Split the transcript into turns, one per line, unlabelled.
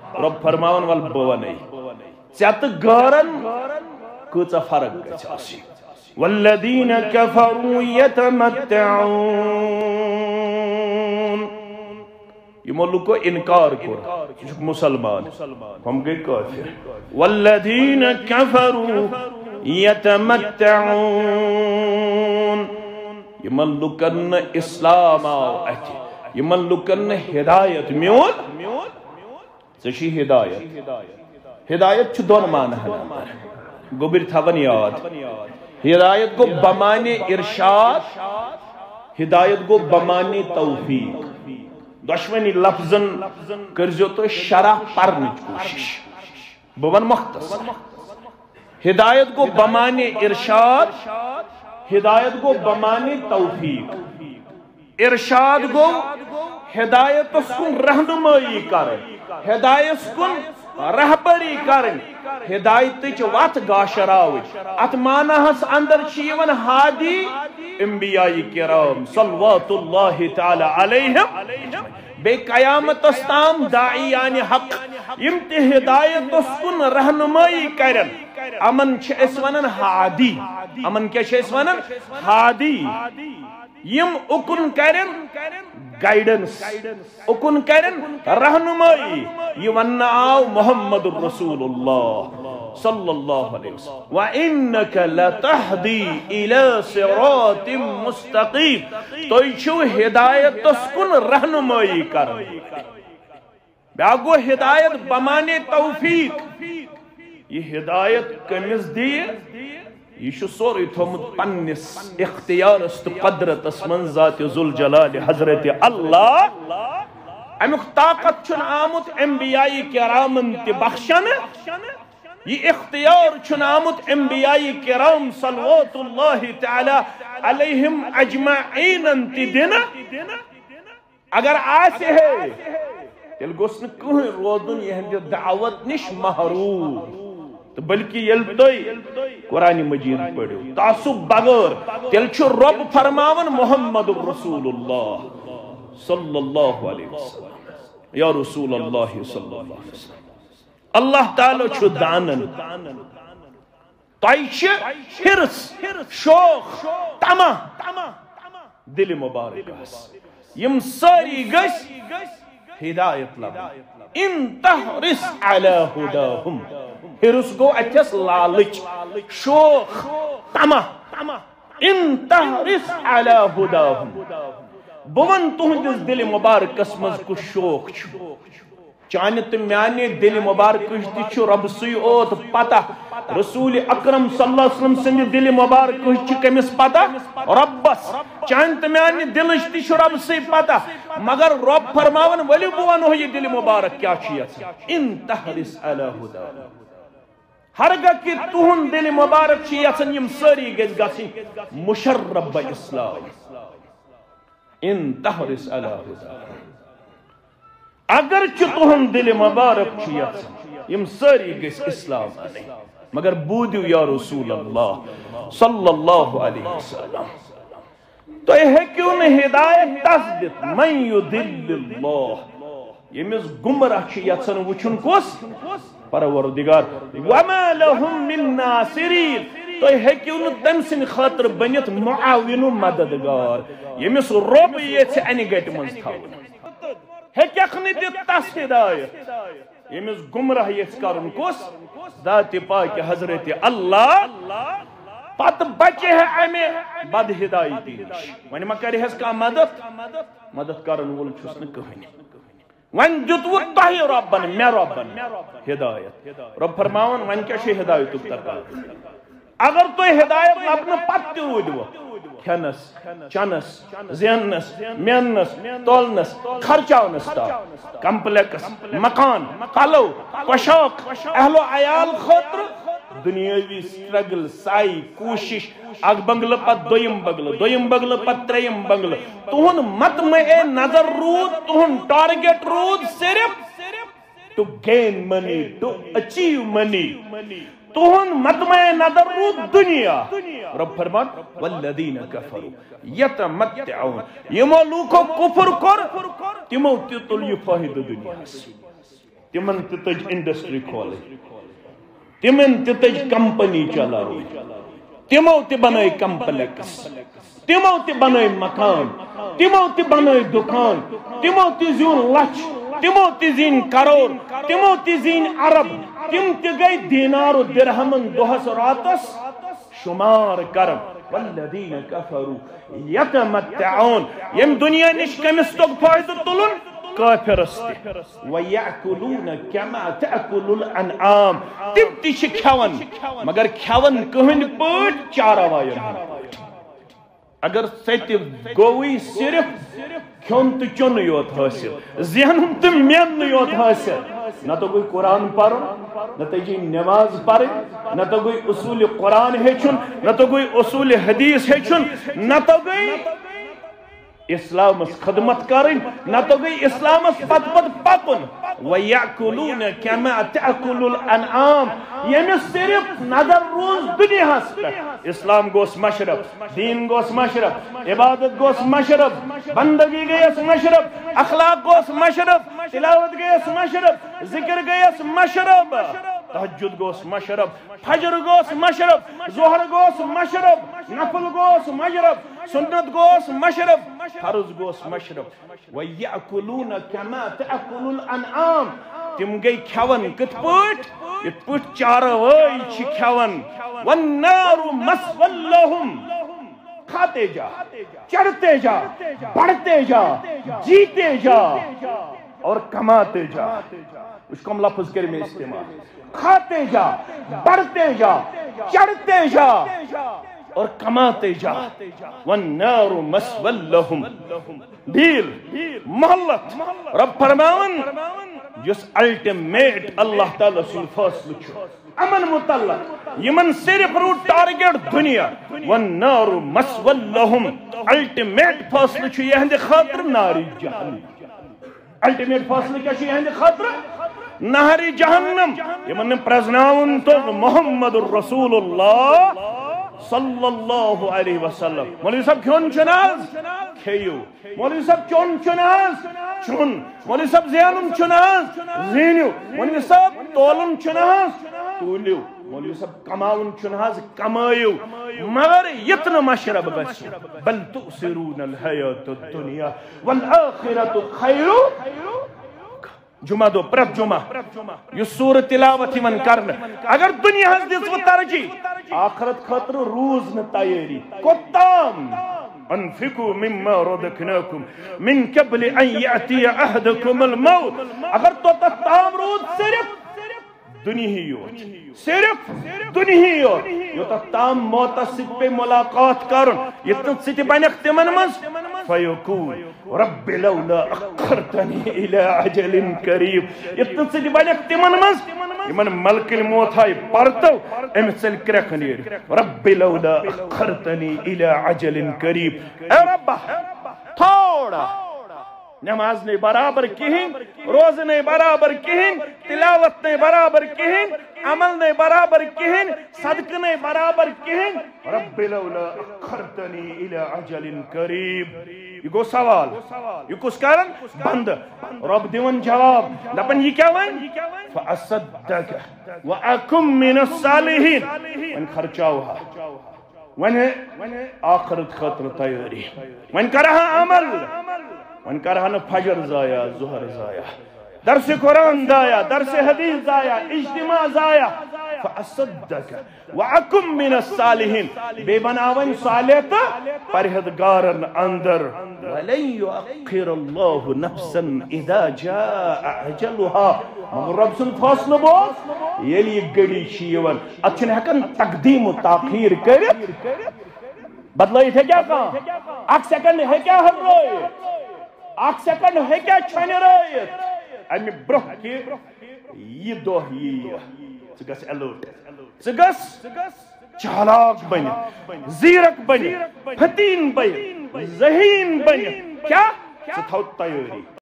رب فرماون وال بونی چت گارن کچھ فرق گچھ آسی والذین کفروا یتمتعون یہ ملکو انکار کر مسلمان ہم گئی کافر والذین کفروا یتمتعون یہ ملکن اسلام آو اچھی یہ ملکن ہدایت میون سشی ہدایت ہدایت چھ دون معنی ہے گوبر تھاون یاد ہدایت کو بمانے ارشاد ہدایت کو بمانے توفیق دشمنی لفظن کرزو تو شرح پرنچ کوشش بون مختصر ہدایت کو بمانے ارشاد ہدایت کو بمانے توفیق ارشاد کو ہدایت کن رہنمائی کرن ہدایت کن رہبری کرن ہدایت وات گاشراوچ ات معنی ہس اندر چیون ہادی انبیاء کرام صلوات اللہ تعالی علیہم بے قیامت استام داعیان حق امت ہدایت کن رہنمائی کرن امن چھ اس ونن ہادی امن کیا چھ اس ونن ہادی یم اکن کرن گائیڈنس اکن کرن رہنمائی یہ ون آو محمد الرسول اللہ صلی اللہ علیہ وسلم وَإِنَّكَ لَتَحْدِي إِلَى صِرَاطٍ مُسْتَقِيمٍ تو چھو ہدایت تسکن رہنمائی کر بیاگو ہدایت بمانے توفیق یہ ہدایت کمیز دیئے یہ شو سوری تھومت پنس اختیار است قدرت اسمن ذات ذوالجلال حضرت اللہ امیک طاقت چن آمت انبیاء کرامن تی بخشن یہ اختیار چن آمت انبیاء کرام صلوات اللہ تعالی علیہم اجمعین تی دینا اگر آسے ہے تیل گوسن کوئی روزن یہ دعوت نش محروم بلکہ یل توئی قرآن مجید پڑھو تعصب بغیر تیل چھو رب فرماون محمد الرسول اللہ صلی اللہ علیہ وسلم یا رسول اللہ صلی اللہ علیہ وسلم اللہ تعالی چھو دانن تائیچ حرس شوق تمہ دل مبارک یم ساری گس ہدایت لب ان تحرس علی ہداہم حرس گو اچھس لالچ شوق تمہ ان تحرس علی ہداہم بون تہندس دل مبارک اسمز کو شوق چانت میانے دل مبارک چھو رب سی اوت پتہ رسول اکرم صلی اللہ علیہ وسلم سند دل مبارک کمس پتہ ربس چانت میانے دلش چھو رب سی پتہ مگر رب فرماون ولی بوانو یہ دل مبارک کیا چیز ان تحرس علی ہداہم ہرگاہ کہ تہن دل مبارک چیزن یم ساری گز گسی مشرب با اسلام ان تحرس علی ہداہم اگر تہن دل مبارک چیزن یم ساری گز اسلام آنے مگر بودیو یا رسول اللہ صلی اللہ علیہ وسلم تو یہ کیوں نے ہدایت تصدیق من یضل اللہ یمس گمراہ چیزن وچھن کس پروردگار وما لهم من ناصرین تو ہیکیو نو تم سن خاطر بنیت معاون و مددگار یمس رب یہ اینی گٹ منز تھاون ہیکیخ نی دت تس ہدایت یمس گمراہ یہ کرن کس ذات پاک حضرت اللہ پت بچے ہے امی بد ہدایتی ون ما کری ہس کا مدد کرن ول چھس نہ کہنی ون جتو تہ ربن میں ربن ہدایت رب فرماون ون کیا چھ ہدایت تقاضا اگر تو ہدایت اپنا پت رودو کھنس چنس زینس مینس تولنس خرچاونس تا کمپلیکس مکان پلو پوشاک اہل و عیال خاطر دنیاوی سٹرگل سائی کوشش اگ بنگل پت دویم بنگل پت تریم بنگل تہن مطمع نظر رود تہن ٹارگیٹ رود صرف to gain money to achieve money تہن مطمع نظر رود دنیا رب فرمان والذین کفروا یتمتعون یمو لوکو کفر کر تمو تیتل یہ فائدہ دنیا تمن تج انڈسٹری کھول تمن تج کمپنی چلاو تمو تی بنائی کمپلیکس تمو تی بنائی مکان تمو تی بنائی دکان تمو تی زیون لچ تمو تی زین کروڑ تمو تی زین عرب تم تی گئی دینار و درہمن دوہس راتس شمار کرم والذین کفروا یتمتعون یم دنیا نش کمس تک فائدہ تلن کافر است ویأکلون کما تأکل الانعام تم تی چھ کھون مگر کھون کہن پٹ چاروائن اگر سیت گوئی صرف کھون تو چون یوت حاصل ذہن تو مین یوت حاصل نہ تو کوئی قرآن پڑھن نہ تو کوئی نماز پڑھن نہ تو کوئی اصول قرآن ہیچن نہ تو کوئی اصول حدیث ہیچن نہ تو کوئی اسلام خدمت کرن نہ تو گئی اسلام پت پکن وَيَأْكُلُونَ كَمَا تَأْكُلُ الْأَنْعَامِ یعنی صرف نظر روز دنیا ہست اسلام گوس مشرب دین گوس مشرب عبادت گوس مشرب بندگی گیس مشرب اخلاق گوس مشرب تلاوت گیس مشرب ذکر گیس مشرب تہجد گوس مشرب فجر گوس مشرب ظہر گوس مشرب نفل گوس مشرب سنت گوس مشرب فرض گوس مشرب وَيَأْكُلُونَ كَمَا تَأْكُلُ الْأَنْعَامِ تم گئی کھون کت پٹ ات پٹ چاروئی چھ کھون وَالنَّارُ مَسْوًا لَهُمْ کھاتے جا چڑھتے جا بڑھتے جا جیتے جا اور کماتے جا اس کو ہم لفظ کریں میں استعمال کھاتے جا بڑھتے جا چڑھتے جا اور کماتے جا والنار مسول لہم دیل محلت رب فرماون جس الٹیمیٹ اللہ تعالیٰ سن فاصل چھو امن متعلق یمن صرف رو ٹارگیٹ دنیا والنار مسول لہم الٹیمیٹ فاصل چھو یہ ہندے خاطر ناری جہنم الٹیمیٹ فاصل کیا چھو یہ ہندے خاطر ناری جہنم یمن پرزناون تو محمد الرسول اللہ صلی اللہ علیہ وسلم مولوی صاحب کیون چناز کھیو مولوی صاحب چون چناز چون مولوی صاحب زینن چناز زینیو مولوی صاحب تولن چناز تولیو مولوی صاحب کماون چناز کمائیو مگر یتن مشرب بس بل تؤثرون الحیات الدنیا والآخرت خیر جمعہ دو پرت جمعہ یہ سورة تلاوت من کرن اگر دنیا ہز دیس و ترجی آخرت خطر روز ن تیاری کتام انفقوا مما رزقناکم من قبل ان یأتی احدکم الموت اگر تو تام روز صرف دنیا ہی یوت صرف دنیا ہی یوت یوتا تام موتا ست پہ ملاقات کرن یتن ست بینک تمن مز فیقول رب لولا اخرتنی الى عجل قریب یتن ست بینک تمن مز یمن ملک الموت ہے پرتو امثل کرکنیر رب لولا اخرتنی الى عجل قریب اے رب تھوڑا نماز نے برابر کہیں روز نے برابر کہیں تلاوت نے برابر کہیں عمل نے برابر کہیں صدق نے برابر کہیں رب لولا اخرتنی الى عجل قریب یہ گو سوال یہ کس کارن بند رب دیون جواب دپن یہ کیا وین فاصدق واکم من الصالحین من خرچاوہا ون آخرت خطر تیاری ون کرہا عمل ون کرہا نا فجر زایا ظہر زایا درس قرآن زایا درس حدیث زایا اجتماع زایا فاصدق وعکم من الصالحین بے بناون صالح تا پرہدگارن اندر ولن یؤخر اللہ نفسا اذا جاء اجلها مگر رب سن فاصلہ بوز یلی یہ گڑی چیون اچھن ہکن تقدیم و تاخیر کرت بدلائی تھے کیا کہاں اک سیکنڈ ہے کیا ہر روئے اک سیکنڈ ہے کیا چھنے روئیت امی برہ کی یہ دوہ یہ سگس الرٹ سگس چالاک بنی زیرک بنی فتین بنی ذہین بنی کیا ستھو تیاری